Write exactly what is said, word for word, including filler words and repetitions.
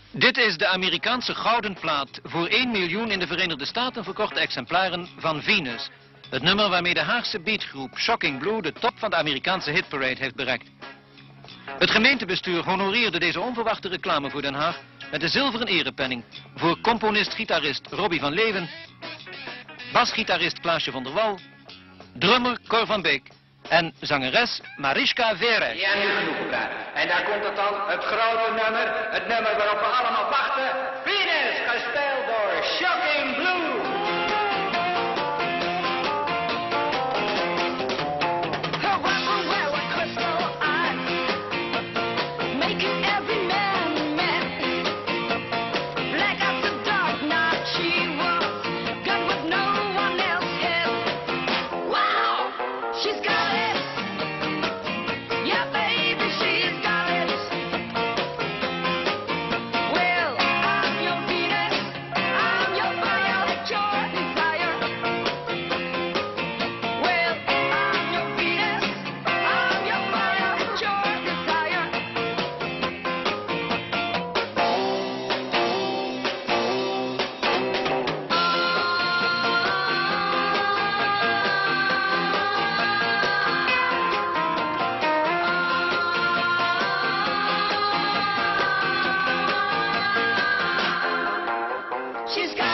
Dit is de Amerikaanse gouden plaat voor één miljoen in de Verenigde Staten verkochte exemplaren van Venus. Het nummer waarmee de Haagse beatgroep Shocking Blue de top van de Amerikaanse hitparade heeft bereikt. Het gemeentebestuur honoreerde deze onverwachte reclame voor Den Haag met de zilveren erepenning voor componist-gitarist Robbie van Leeuwen, basgitarist Klaasje van der Wal, drummer Cor van Beek en zangeres Mariska Verey. Ja, nu genoeg gepraat. En daar komt het dan, het grote nummer, het nummer waarop we allemaal wachten. Venus, gespeeld door Shocking Blue. She's got